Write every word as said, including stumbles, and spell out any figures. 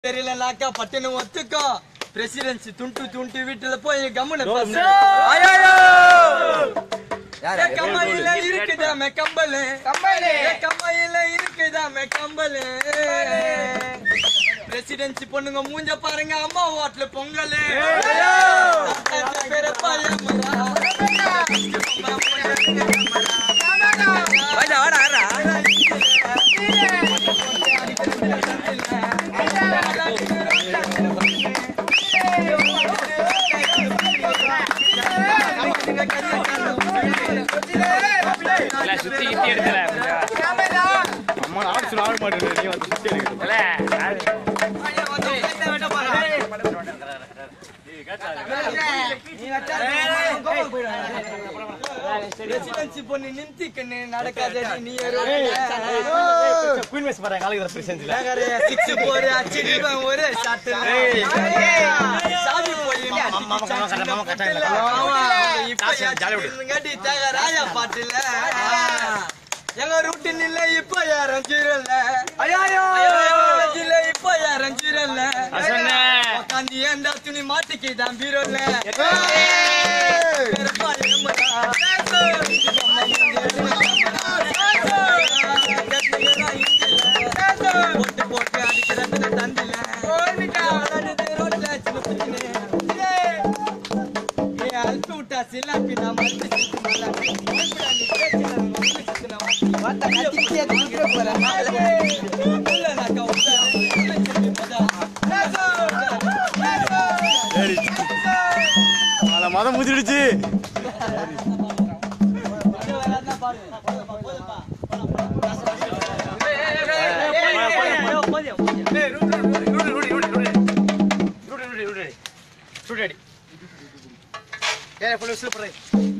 தெரியலனாக்கா பட்டுன்னு ஒத்துக்கோ பிரசிடென்சி துண்டு துண்டு வீட்டுல போய் கம்முன்னு கம்மையில இருக்குதாமே கம்பலு கம்மையில இருக்குதாமே கம்பலு பிரசிடென்சி பொண்ணுங்க மூஞ்ச பாருங்க அம்மா ஹோட்டல பொங்கலு சுத்தி கிட்டி எடுக்கல அம்மா ஆட்சி ஆட மாட்டேன் நீ வந்து சுத்தி எடுக்கல பிரசிடென்சி பொண்ணு நிந்திக்கன்னு நடக்காதே நீ குயின் மேட்ச் பாருங்க காலையில பிரசிடென்சில சிக்ஸ் போர் அடிச்சிடுவேன் ஒரு ஷாட்ல சாவி போய் மாமா மாமா மாமா கட்டல இப்ப ஜாலியா தாக ராஜா பாட்டுல எங்க ரூட்டின் இல்ல இப்ப யாரும் ஜீரல்ல ஐயோ இல்ல இப்ப யாரும் ஜீரல்ல உட்காந்து ஏண்டா துணி மாட்டிக்கு தான் பீரோல்ல போட்டு போட்டு அடிக்கிற தண்டில அல்பி விட்டா சிலாப்பி நான் மதம் முதிடுச்சு ஏ